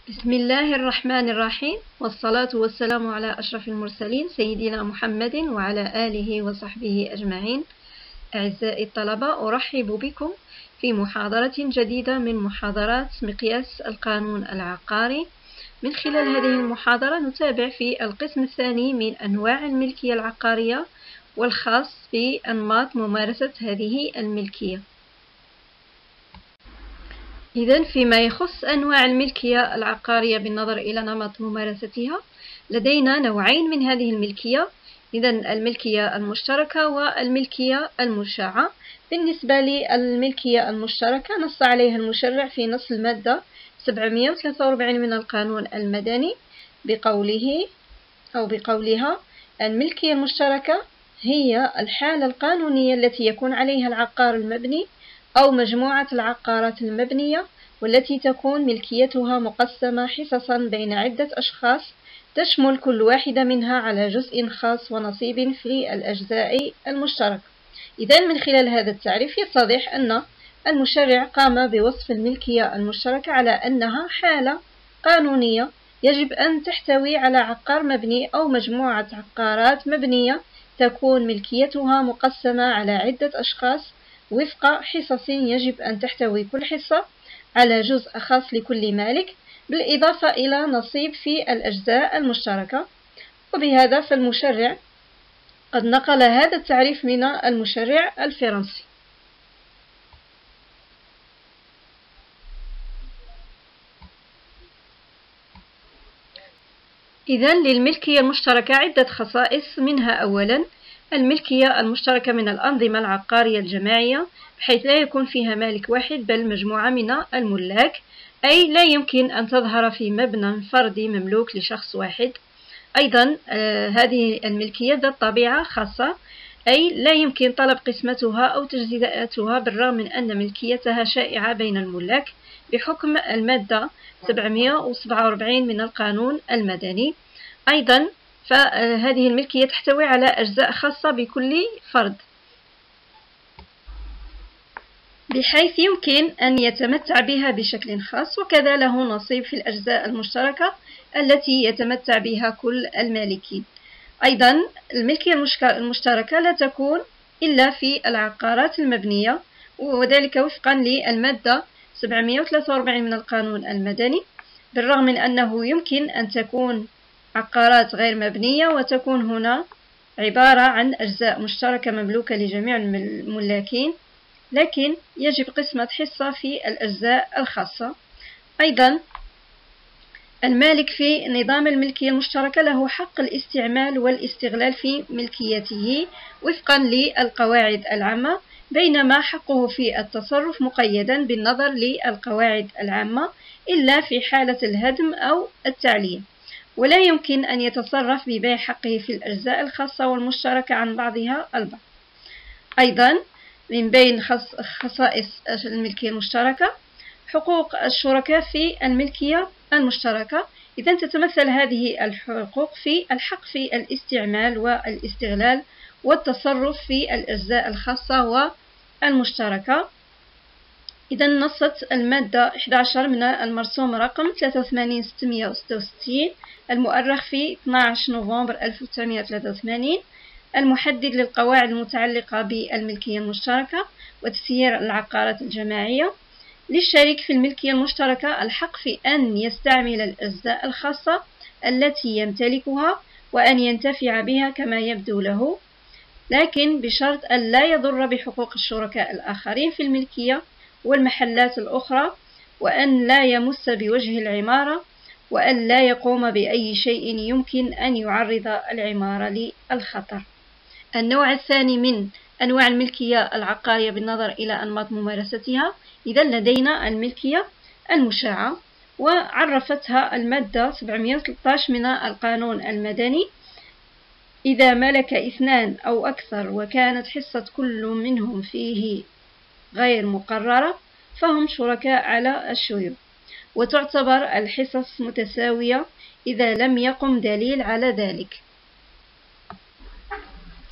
بسم الله الرحمن الرحيم، والصلاة والسلام على أشرف المرسلين سيدنا محمد وعلى آله وصحبه أجمعين. أعزائي الطلبة، أرحب بكم في محاضرة جديدة من محاضرات مقياس القانون العقاري. من خلال هذه المحاضرة نتابع في القسم الثاني من أنواع الملكية العقارية والخاص بأنماط ممارسة هذه الملكية. إذن فيما يخص أنواع الملكية العقارية بالنظر إلى نمط ممارستها، لدينا نوعين من هذه الملكية. إذن الملكية المشتركة والملكية المشاعة. بالنسبة للملكية المشتركة نص عليها المشرع في نص المادة 743 من القانون المدني بقولها: الملكية المشتركة هي الحالة القانونية التي يكون عليها العقار المبني أو مجموعة العقارات المبنية، والتي تكون ملكيتها مقسمة حصصا بين عدة أشخاص، تشمل كل واحدة منها على جزء خاص ونصيب في الأجزاء المشتركة. إذن من خلال هذا التعريف يتضح أن المشرع قام بوصف الملكية المشتركة على أنها حالة قانونية يجب أن تحتوي على عقار مبني أو مجموعة عقارات مبنية تكون ملكيتها مقسمة على عدة أشخاص وفق حصص يجب أن تحتوي كل حصة على جزء خاص لكل مالك، بالإضافة إلى نصيب في الأجزاء المشتركة. وبهذا فالمشرع قد نقل هذا التعريف من المشرع الفرنسي. إذن للملكية المشتركة عدة خصائص، منها أولا الملكية المشتركة من الأنظمة العقارية الجماعية، بحيث لا يكون فيها مالك واحد بل مجموعة من الملاك، أي لا يمكن أن تظهر في مبنى فردي مملوك لشخص واحد. أيضا هذه الملكية ذات طبيعة خاصة، أي لا يمكن طلب قسمتها أو تجزئتها بالرغم من أن ملكيتها شائعة بين الملاك بحكم المادة 747 من القانون المدني. أيضا فهذه الملكية تحتوي على أجزاء خاصة بكل فرد، بحيث يمكن أن يتمتع بها بشكل خاص، وكذا له نصيب في الأجزاء المشتركة التي يتمتع بها كل المالكين. أيضا الملكية المشتركة لا تكون إلا في العقارات المبنية، وذلك وفقا للمادة 743 من القانون المدني، بالرغم من أنه يمكن أن تكون عقارات غير مبنية وتكون هنا عبارة عن أجزاء مشتركة مملوكة لجميع الملاكين، لكن يجب قسمة حصة في الأجزاء الخاصة. أيضا المالك في نظام الملكية المشتركة له حق الاستعمال والاستغلال في ملكيته وفقا للقواعد العامة، بينما حقه في التصرف مقيدا بالنظر للقواعد العامة إلا في حالة الهدم أو التعليم، ولا يمكن أن يتصرف ببيع حقه في الأجزاء الخاصة والمشتركة عن بعضها البعض. أيضا من بين خصائص الملكية المشتركة حقوق الشركاء في الملكية المشتركة. إذن تتمثل هذه الحقوق في الحق في الاستعمال والاستغلال والتصرف في الأجزاء الخاصة والمشتركة. إذن نصت المادة 11 من المرسوم رقم 83/666 المؤرخ في 12 نوفمبر 1983 المحدد للقواعد المتعلقة بالملكية المشتركة وتسيير العقارات الجماعية: للشريك في الملكية المشتركة الحق في أن يستعمل الأجزاء الخاصة التي يمتلكها وأن ينتفع بها كما يبدو له، لكن بشرط أن لا يضر بحقوق الشركاء الآخرين في الملكية والمحلات الأخرى، وأن لا يمس بوجه العمارة، وأن لا يقوم بأي شيء يمكن أن يعرض العمارة للخطر. النوع الثاني من أنواع الملكية العقارية بالنظر إلى أنماط ممارستها، إذا لدينا الملكية المشاعة، وعرفتها المادة 713 من القانون المدني: إذا ملك اثنان أو أكثر وكانت حصة كل منهم فيه غير مقررة فهم شركاء على الشيوع، وتعتبر الحصص متساوية إذا لم يقم دليل على ذلك.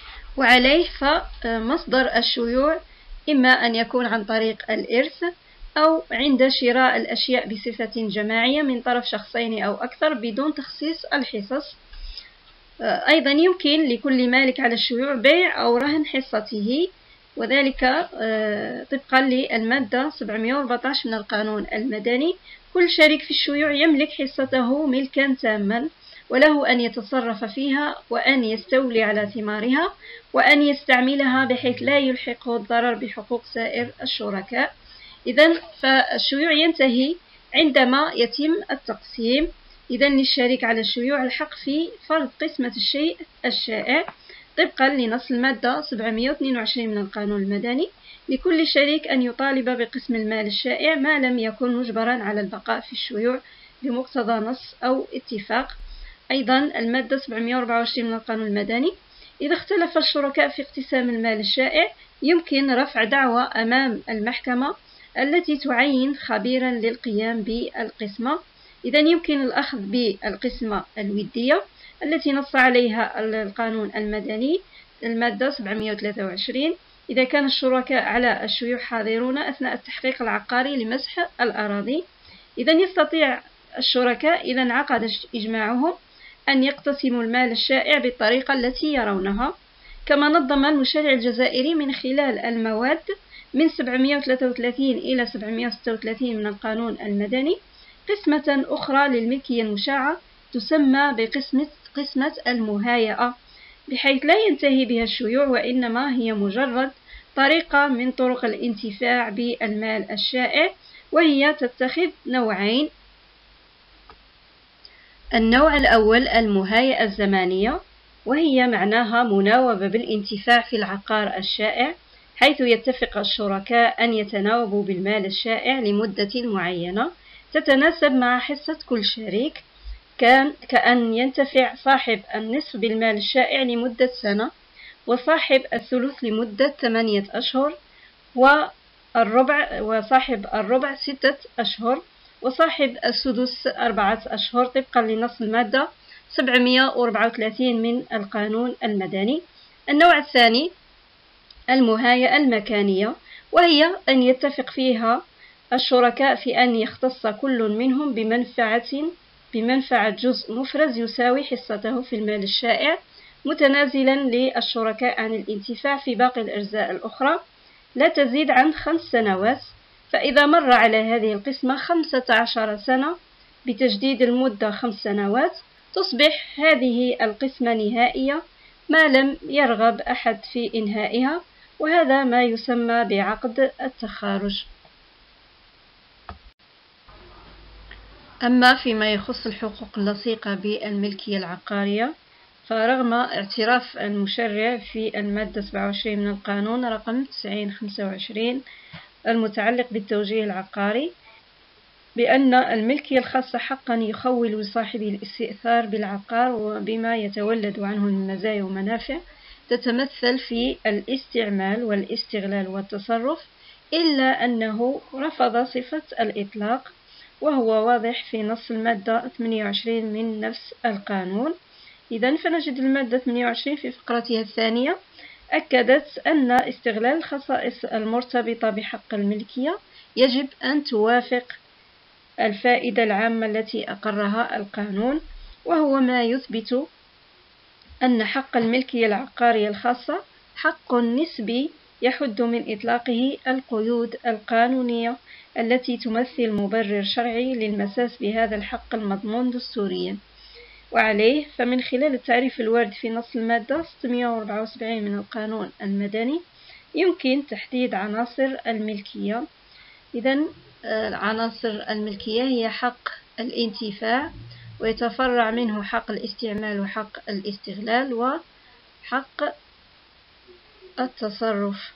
وعليه فمصدر الشيوع إما أن يكون عن طريق الإرث أو عند شراء الأشياء بصفة جماعية من طرف شخصين أو أكثر بدون تخصيص الحصص. أيضا يمكن لكل مالك على الشيوع بيع أو رهن حصته، وذلك طبقا للمادة 714 من القانون المدني. كل شريك في الشيوع يملك حصته ملكا تاما، وله أن يتصرف فيها وأن يستولي على ثمارها وأن يستعملها بحيث لا يلحقه الضرر بحقوق سائر الشركاء. إذن فالشيوع ينتهي عندما يتم التقسيم. إذن للشريك على الشيوع الحق في فرض قسمة الشيء الشائع طبقا لنص المادة 722 من القانون المدني. لكل شريك أن يطالب بقسم المال الشائع ما لم يكن مجبرا على البقاء في الشيوع بمقتضى نص أو اتفاق. أيضا المادة 724 من القانون المدني: إذا اختلف الشركاء في اقتسام المال الشائع يمكن رفع دعوى أمام المحكمة التي تعين خبيرا للقيام بالقسمة. إذا يمكن الأخذ بالقسمة الودية التي نص عليها القانون المدني المادة 723 إذا كان الشركاء على الشيوع حاضرون أثناء التحقيق العقاري لمسح الأراضي. إذا يستطيع الشركاء إذا انعقد إجماعهم أن يقتسموا المال الشائع بالطريقة التي يرونها، كما نظم المشرع الجزائري من خلال المواد من 733 إلى 736 من القانون المدني قسمة أخرى للملكية المشاعة تسمى بقسمة المهايئة، بحيث لا ينتهي بها الشيوع وإنما هي مجرد طريقة من طرق الانتفاع بالمال الشائع، وهي تتخذ نوعين. النوع الأول المهايئة الزمانية، وهي معناها مناوبة بالانتفاع في العقار الشائع، حيث يتفق الشركاء أن يتناوبوا بالمال الشائع لمدة معينة تتناسب مع حصة كل شريك، كأن ينتفع صاحب النصف بالمال الشائع لمدة سنة، وصاحب الثلث لمدة 8 أشهر، وصاحب الربع 6 أشهر، وصاحب السدس 4 أشهر طبقا لنص المادة 734 من القانون المدني. النوع الثاني المهايئة المكانية، وهي أن يتفق فيها الشركاء في أن يختص كل منهم بمنفعة جزء مفرز يساوي حصته في المال الشائع، متنازلا للشركاء عن الانتفاع في باقي الأجزاء الأخرى لا تزيد عن 5 سنوات. فإذا مر على هذه القسمة 15 سنة بتجديد المدة 5 سنوات تصبح هذه القسمة نهائية ما لم يرغب أحد في إنهائها، وهذا ما يسمى بعقد التخارج. أما فيما يخص الحقوق اللصيقة بالملكية العقارية، فرغم اعتراف المشرع في المادة 27 من القانون رقم 9025 المتعلق بالتوجيه العقاري بأن الملكية الخاصة حقا يخول لصاحبه الاستئثار بالعقار وبما يتولد عنه من مزايا ومنافع تتمثل في الاستعمال والاستغلال والتصرف، إلا أنه رفض صفة الإطلاق، وهو واضح في نص المادة 28 من نفس القانون. إذن فنجد المادة 28 في فقرتها الثانية أكدت أن استغلال الخصائص المرتبطة بحق الملكية يجب أن توافق الفائدة العامة التي أقرها القانون، وهو ما يثبت أن حق الملكية العقارية الخاصة حق نسبي يحد من إطلاقه القيود القانونية التي تمثل مبرر شرعي للمساس بهذا الحق المضمون دستوريا. وعليه فمن خلال التعريف الوارد في نص المادة 674 من القانون المدني يمكن تحديد عناصر الملكية. إذن عناصر الملكية هي حق الانتفاع، ويتفرع منه حق الاستعمال وحق الاستغلال وحق التصرف.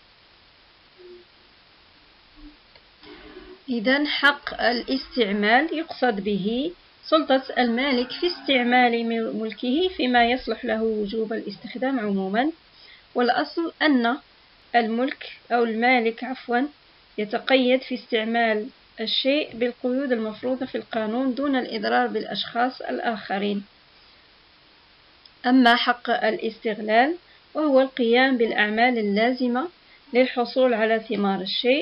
إذن حق الاستعمال يقصد به سلطة المالك في استعمال ملكه فيما يصلح له وجوب الاستخدام عموما، والأصل أن الملك أو المالك يتقيد في استعمال الشيء بالقيود المفروضة في القانون دون الإضرار بالأشخاص الآخرين. أما حق الاستغلال وهو القيام بالأعمال اللازمة للحصول على ثمار الشيء،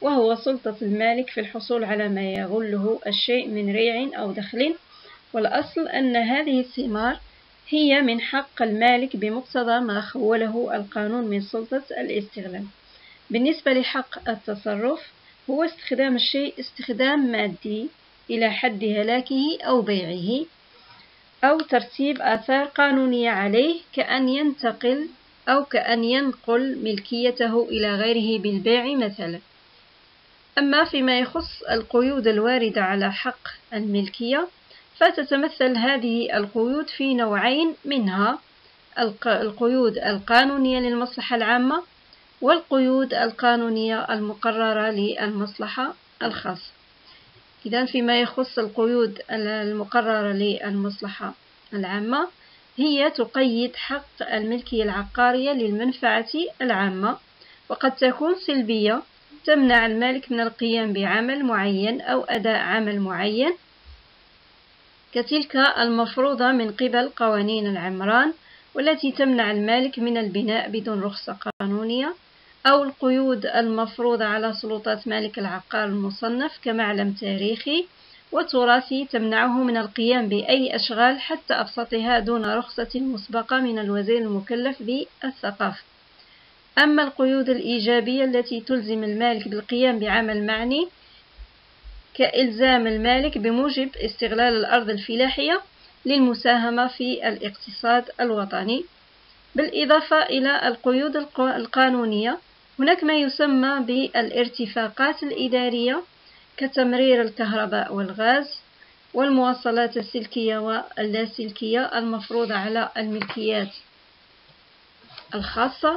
وهو سلطة المالك في الحصول على ما يغله الشيء من ريع أو دخل، والأصل أن هذه الثمار هي من حق المالك بمقتضى ما خوله القانون من سلطة الاستغلال. بالنسبة لحق التصرف، هو استخدام الشيء استخدام مادي إلى حد هلاكه أو بيعه، أو ترتيب آثار قانونية عليه كأن ينتقل أو كأن ينقل ملكيته إلى غيره بالبيع مثلا. أما فيما يخص القيود الواردة على حق الملكية، فتتمثل هذه القيود في نوعين منها: القيود القانونية للمصلحة العامة، والقيود القانونية المقررة للمصلحة الخاصة. إذن فيما يخص القيود المقررة للمصلحة العامة، هي تقيد حق الملكية العقارية للمنفعة العامة، وقد تكون سلبية، تمنع المالك من القيام بعمل معين أو أداء عمل معين، كتلك المفروضة من قبل قوانين العمران والتي تمنع المالك من البناء بدون رخصة قانونية، أو القيود المفروضة على سلطات مالك العقار المصنف كمعلم تاريخي وتراثي تمنعه من القيام بأي أشغال حتى أبسطها دون رخصة مسبقة من الوزير المكلف بالثقافة. أما القيود الإيجابية التي تلزم المالك بالقيام بعمل معني، كإلزام المالك بموجب استغلال الأرض الفلاحية للمساهمة في الاقتصاد الوطني. بالإضافة إلى القيود القانونية، هناك ما يسمى بالارتفاقات الإدارية كتمرير الكهرباء والغاز والمواصلات السلكية واللاسلكية المفروضة على الملكيات الخاصة،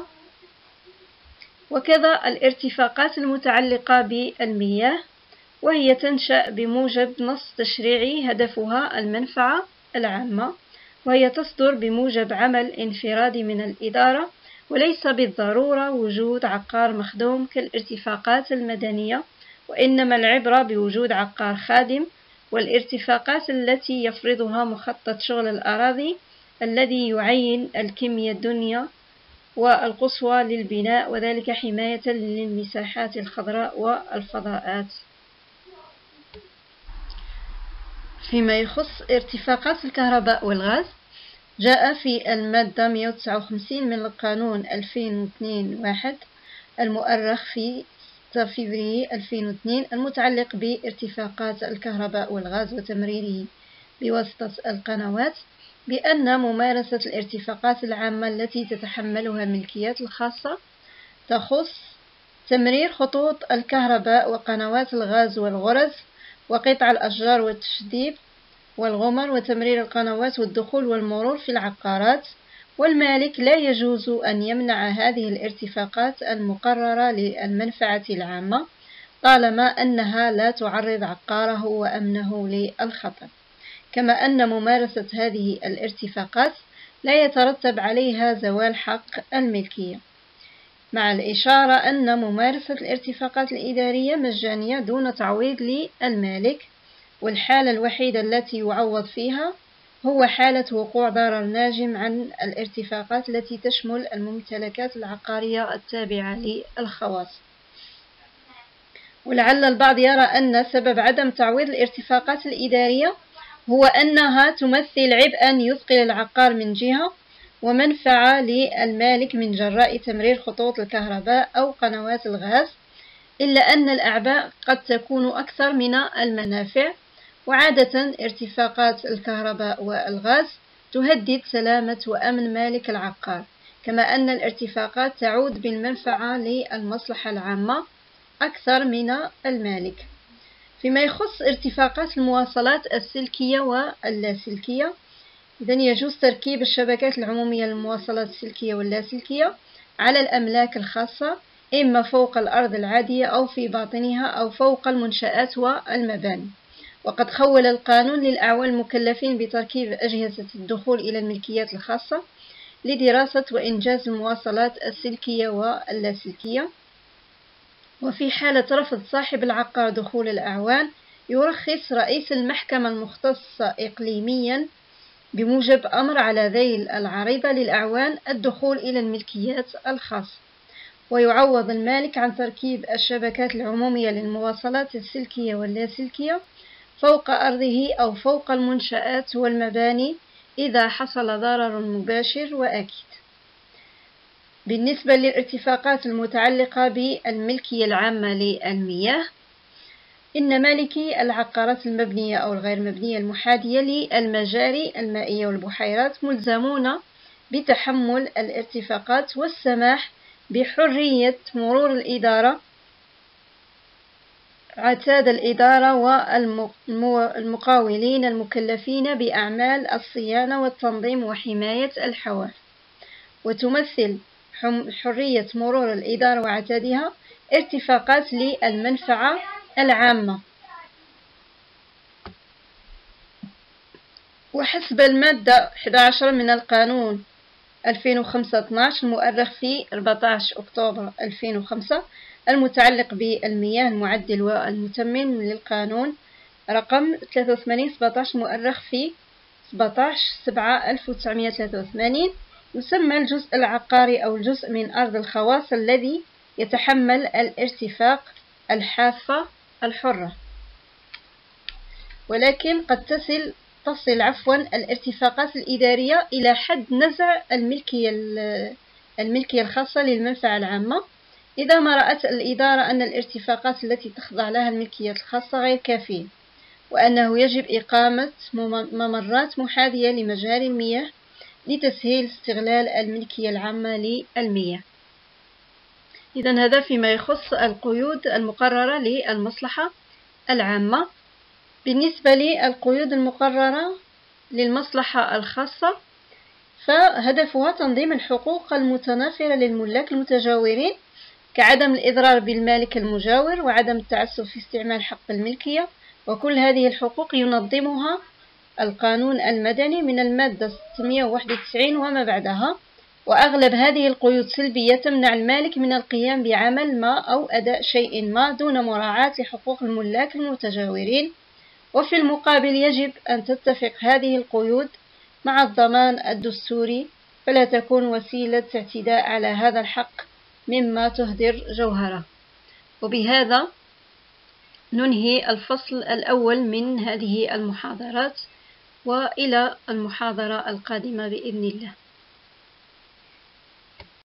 وكذا الارتفاقات المتعلقة بالمياه، وهي تنشأ بموجب نص تشريعي هدفها المنفعة العامة، وهي تصدر بموجب عمل انفرادي من الإدارة، وليس بالضرورة وجود عقار مخدوم كالارتفاقات المدنية، وإنما العبرة بوجود عقار خادم. والارتفاقات التي يفرضها مخطط شغل الأراضي الذي يعين الكمية الدنيا والقصوى للبناء، وذلك حماية للمساحات الخضراء والفضاءات. فيما يخص ارتفاقات الكهرباء والغاز، جاء في المادة 159 من القانون 2002-1 المؤرخ في 6 فبراير 2002 المتعلق بارتفاقات الكهرباء والغاز وتمريره بواسطة القنوات، بأن ممارسة الارتفاقات العامة التي تتحملها الملكيات الخاصة تخص تمرير خطوط الكهرباء وقنوات الغاز والغرز وقطع الأشجار والتشديد والغمر وتمرير القنوات والدخول والمرور في العقارات، والمالك لا يجوز أن يمنع هذه الارتفاقات المقررة للمنفعة العامة طالما أنها لا تعرض عقاره وأمنه للخطر، كما أن ممارسة هذه الارتفاقات لا يترتب عليها زوال حق الملكية، مع الإشارة أن ممارسة الارتفاقات الإدارية مجانية دون تعويض للمالك، والحالة الوحيدة التي يعوض فيها هو حالة وقوع ضرر ناجم عن الارتفاقات التي تشمل الممتلكات العقارية التابعة للخواص. ولعل البعض يرى أن سبب عدم تعويض الارتفاقات الإدارية هو أنها تمثل عبئا يثقل العقار من جهة ومنفعة للمالك من جراء تمرير خطوط الكهرباء أو قنوات الغاز، إلا أن الأعباء قد تكون أكثر من المنافع، وعادة ارتفاقات الكهرباء والغاز تهدد سلامة وأمن مالك العقار، كما أن الارتفاقات تعود بالمنفعة للمصلحة العامة أكثر من المالك. فيما يخص ارتفاقات المواصلات السلكية واللاسلكية، إذن يجوز تركيب الشبكات العمومية للمواصلات السلكية واللاسلكية على الأملاك الخاصة، إما فوق الأرض العادية أو في باطنها أو فوق المنشآت والمباني. وقد خول القانون للأعوان المكلفين بتركيب أجهزة الدخول إلى الملكيات الخاصة لدراسة وإنجاز المواصلات السلكية واللاسلكية، وفي حالة رفض صاحب العقار دخول الأعوان يرخص رئيس المحكمة المختصة إقليميا بموجب أمر على ذيل العريضة للأعوان الدخول إلى الملكيات الخاصة. ويعوض المالك عن تركيب الشبكات العمومية للمواصلات السلكية واللاسلكية فوق أرضه أو فوق المنشآت والمباني إذا حصل ضرر مباشر وأكيد. بالنسبة للارتفاقات المتعلقة بالملكية العامة للمياه، إن مالكي العقارات المبنية أو الغير مبنية المحاذية للمجاري المائية والبحيرات ملزمون بتحمل الارتفاقات والسماح بحرية مرور الإدارة عتاد الإدارة والمقاولين المكلفين بأعمال الصيانة والتنظيم وحماية الحواف. وتمثل حرية مرور الإدارة وعتادها ارتفاقات للمنفعة العامة. وحسب المادة 11 من القانون 2005-12 المؤرخ في 14 أكتوبر 2005 المتعلق بالمياه المعدل والمتمم للقانون رقم 83/17 مؤرخ في 17/7/1983، يسمى الجزء العقاري أو الجزء من أرض الخواص الذي يتحمل الارتفاق الحافة الحرة. ولكن قد تصل الارتفاقات الإدارية إلى حد نزع الملكية الخاصة للمنفعة العامة إذا ما رأت الإدارة أن الارتفاقات التي تخضع لها الملكية الخاصة غير كافية، وأنه يجب إقامة ممرات محاذية لمجاري المياه لتسهيل استغلال الملكية العامة للمياه. إذن هذا فيما يخص القيود المقررة للمصلحة العامة. بالنسبة للقيود المقررة للمصلحة الخاصة فهدفها تنظيم الحقوق المتناثرة للملاك المتجاورين كعدم الإضرار بالمالك المجاور وعدم التعسف في استعمال حق الملكية، وكل هذه الحقوق ينظمها القانون المدني من المادة 691 وما بعدها. وأغلب هذه القيود سلبية تمنع المالك من القيام بعمل ما أو أداء شيء ما دون مراعاة لحقوق الملاك المتجاورين، وفي المقابل يجب أن تتفق هذه القيود مع الضمان الدستوري فلا تكون وسيلة اعتداء على هذا الحق مما تهدر جوهره. وبهذا ننهي الفصل الأول من هذه المحاضرات، وإلى المحاضرة القادمة بإذن الله.